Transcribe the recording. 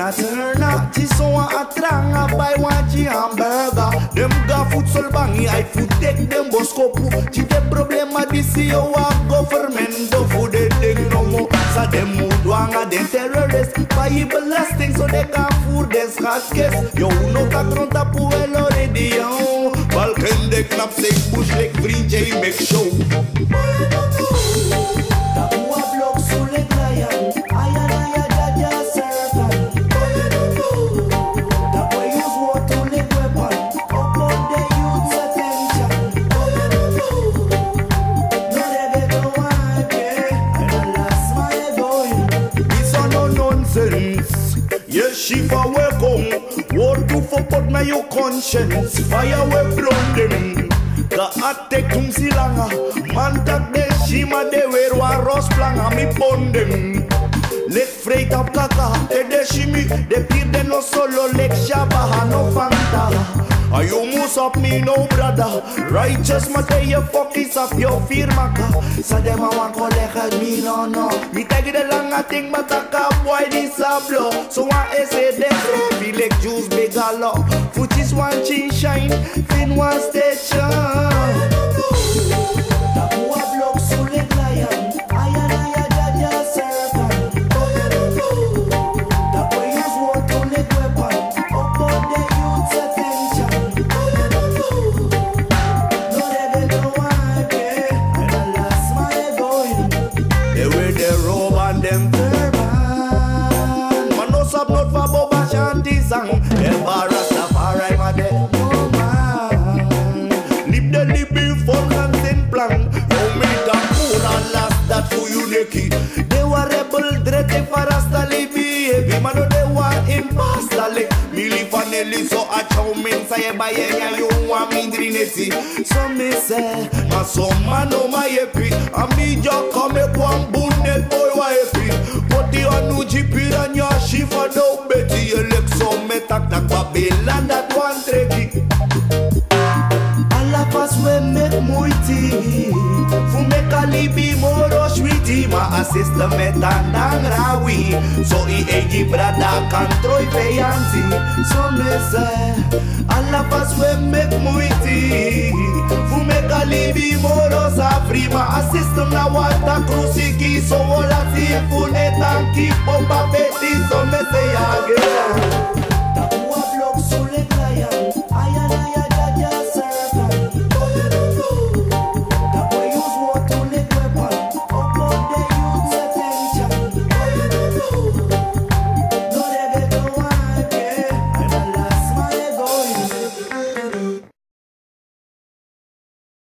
a turn up. Ti so a trang a buy one G hamburger. Dem ga food sol bangi, I food take dem boskopu. Ti de problema di si yo a government do food de ding no mo. Sa dem mudwanga dem terrorist. Buy blast things so they can food des casques. Yo no ta conta pu el radio. Balken de knap say push like free J make show. Yes, she for work home. What do for put my your conscience? Fire we blown them. Ka attack tum silanga. Man tak de shima de wear wa ros planga mi pon them. Lek freight up kaka. Te de shimi. De pir de no solo lek shabaha no fanta. You must up me no brother. Righteous mate you fuck is up your firma ka. Sa dem a wan collect me no. Me take the langa thing but a cap boy this a blow. So I say them feel like juice big a law. Foot is one chin shine, fin one station. Them man no sub not for Boba Shanti sang. Rastafari ma de no man. Lip the lip before consent plan. No me da pura last that for you neki. They were rebel dread for Rasta libi. Heavy man no they were imposter like Milli Vanilli so a chow min say by any you want me drineti. So me say ma so man no my happy. A me just come one bonnet boy wa happy. But the anu jipi and your shifa do betty. Elect so me tak Babylon that one tricky. All of us we make muiti. Fu make a libi moro shwiti. Ma assist the metandang rawi. So I egi brada control feyanti. So me say all of us we make muiti. Fu make a libi moro safri. Ma assist them na wata krusiki. So all I see fu netan keep up a beti. So me say again. Tapu a block so le client.